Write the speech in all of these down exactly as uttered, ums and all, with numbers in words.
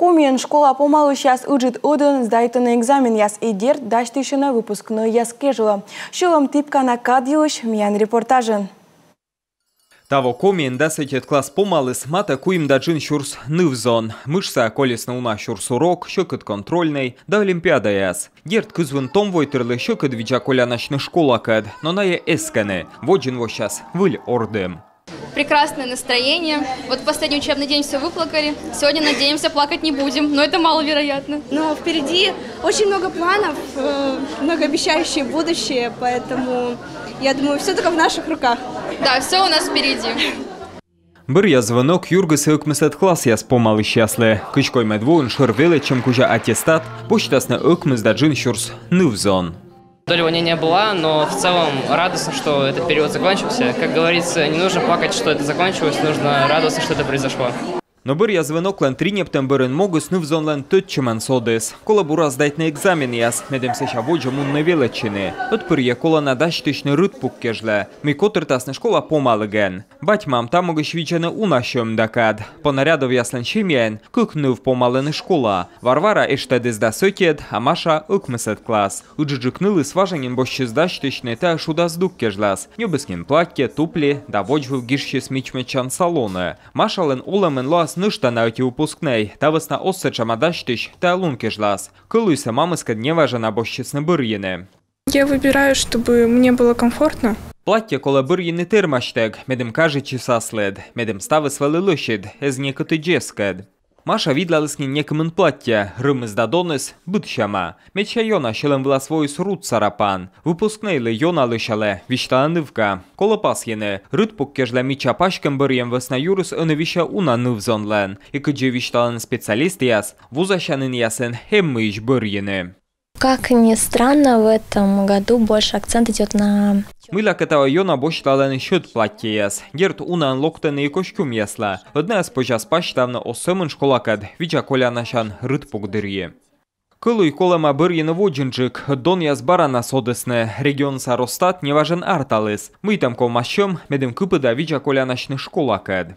Комен школа помалу сейчас учит один сдайтный экзамен яс идер даштышина выпускной яс кежила. Шулам типка на кадьюш миян репортажен. Таво комен десятет класс помалыс мата куим даджин шурс нывзон. Мышса колесно уна шурс урок, щекот контрольный, да олимпиада яс. Герт кызвын том войтерлы щекот виджа коляночны школа кад, но на е эсканы. Воджин во сейчас выль ордем. Прекрасное настроение. Вот в последний учебный день все выплакали. Сегодня, надеемся, плакать не будем, но это маловероятно. Но впереди очень много планов, многообещающее будущее, поэтому я думаю, все только в наших руках. Да, все у нас впереди. Бір я звонок юргысы өкмісет класс яс помалы счастлы. Кычкой медвоин шырвелы, чем кужа аттестат, почтасны өкміс даджин шурс нывзон. Доля волнения была, но в целом радостно, что этот период закончился. Как говорится, не нужно плакать, что это закончилось, нужно радоваться, что это произошло. Но бір я звонок лен тринептем бірін могус нывзон лен төтчемен содыс. Кола бура сдать на экзамен яс, медемся шаводжа мунны величины. От бір я кола на даштычны рыд пуккежле. Ми котыртасны школа помалыген. Батьмам там могыш вичаны унашем дакад. По нарядов яслен шемьян, кык ныв помалыны школа. Варвара эштедыз да сөтед, а Маша ыкмысет класс. Уджиджикнылы сважанин бошчы сдаштычны та шудас дуккежлас. Нёбыскин платье, тупли, да воджвы гирши смичмечан салоны. Маша лен оламен лоас нышта на эти выпускней, та весна осеча мадаштыш, та лункежлас. Кылуйся мамыска неважана бошчысны бырьины. Я выбираю, чтобы мне было комфортно. Плаття кола бырьины термаштег, медем кажечи саслед, медем ставы свели лышид, эз некоты джескед. Маша видла лысни некомен плаття, рымыз да доныс, бытшама. Меча йона шелем вла свой срут сарапан. Выпускней лы йона лышале, виштала нывка. Кола пасьены, рыд пуккежля мича пашкем бырьем весна юрус ыны вища уна нывзон лен. И кыджи вишталан специалист яс, вузащанын ясен хеммыш бырьены. Как ни странно, в этом году больше акцент идет на... Мыла катава йона боштален счет платья яс. Герт унан локтены и костюм ясла. Одна из почас паштавна осымын школакад, вича колянашан рыд пугдырье. Кылуй колема бырьены воджинчик, дон яс барана содысны, регион саростат неважен арталыс. Мы там колмащем, медем кыпыда вича колянашны школакад.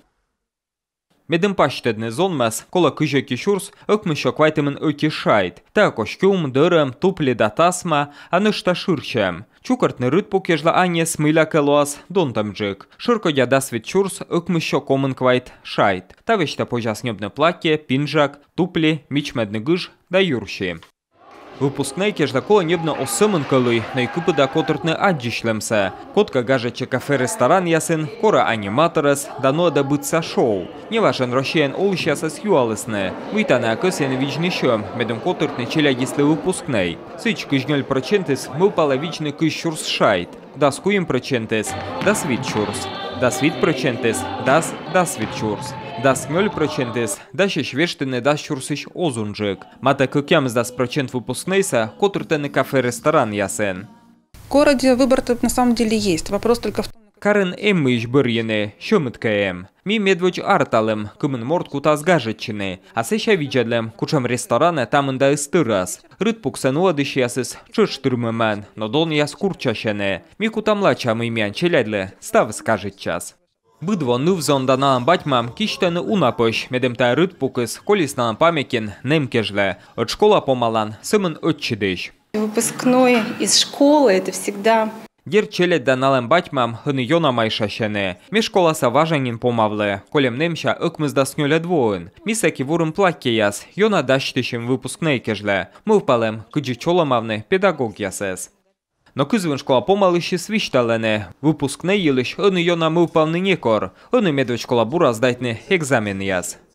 Медем паштедны зонмас, кола кыжа кишурс, өкмышо квайтымын өки шайт. Та костюм, дырым, тупли да тасма, а нышта шырчем. Чукартны рыд покежла ане смыля кэлуас донтамджик. Шырко яда свет чурс, өкмышо комын квайт шайт. Та вещта пожа снебны платье, пинжак, тупли, мичмедны гыж да юрши. Выпускнай кежда кола небна осымын кылый, най кыпыда котыртны аджишлемсе. Котка гажаче кафе-ресторан ясын, кора аниматорас, дано да бытса шоу. Неважен рощен олышясас юалысны. Мытана акысен вичны шом, медем котыртны челягислы выпускнай. Сыч кыжнёль процентыс, мыл половичны кыш шурс шайт. Дас куим процентыс, дас вид шурс. Дас вид процентыс, дас дас вид шурс. Дас ноль процентыс, даши швештыны дас шурсыш озунжик. Мата кыкямыз дас процент выпускнейса, котыртыны кафе-ресторан ясен. В городе выбор на самом деле есть. Вопрос только в том... Карен эммыш бырьены, шумыткаем. Ми медвоч арталым, кымын мордку таз гажетчины. А сэша виджадлем, кучам ресторана тамын да истырас. Рыд пуксан уадыш ясыс, чыш тырмыман, но дон яс курчашены. Ми кутамлача мымян челядлы, став скажет час. Быдво нывзон даналан батьмам киштаны унапыш, медем та рыд пукыс, колесналан памекин, немкежле. От школа помалан, сымын отчидыш. Выпускной из школы – это всегда... Гер челет данален батьмам хыны йона майшашены. Ми школаса важанин помавлы, колем немша ыкмыз да снёля двоын. Мисаки вурым платье яс, йона даштышым выпускней кежле. Мы впалем, кыджи чоламавны педагог ясес. Но кызвын школа помалыщи свишталены. Выпускней елыш, ыны йона мы впалны некор. Ыны медведь школа бура сдайтны экзамен яс.